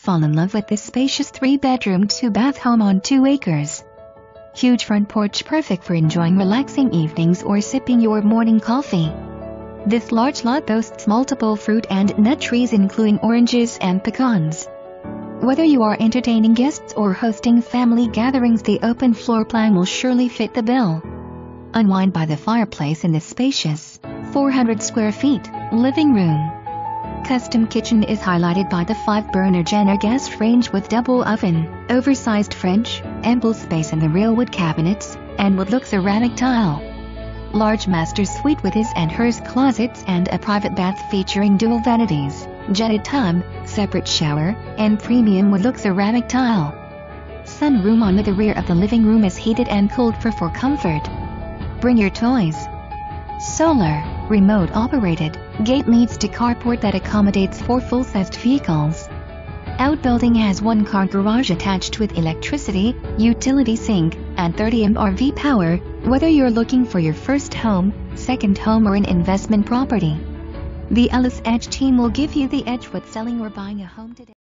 fall in love with this spacious 3-bedroom 2-bath home on 2 acres. Huge front porch perfect for enjoying relaxing evenings or sipping your morning coffee. This large lot boasts multiple fruit and nut trees including oranges and pecans. Whether you are entertaining guests or hosting family gatherings, the open floor plan will surely fit the bill. Unwind by the fireplace in this spacious 400 square feet living room. Custom kitchen is highlighted by the 5-burner Jenner gas range with double oven, oversized fridge, ample space in the real wood cabinets, and wood-look ceramic tile. Large master suite with his and hers closets and a private bath featuring dual vanities, jetted tub, separate shower, and premium wood-look ceramic tile. Sunroom on the rear of the living room is heated and cooled for comfort. Bring your toys. Solar, remote operated, gate leads to carport that accommodates 4 full-sized vehicles. Outbuilding has 1-car garage attached with electricity, utility sink, and 30 amp RV power. Whether you're looking for your first home, second home, or an investment property, the Ellis Edge team will give you the edge with selling or buying a home today.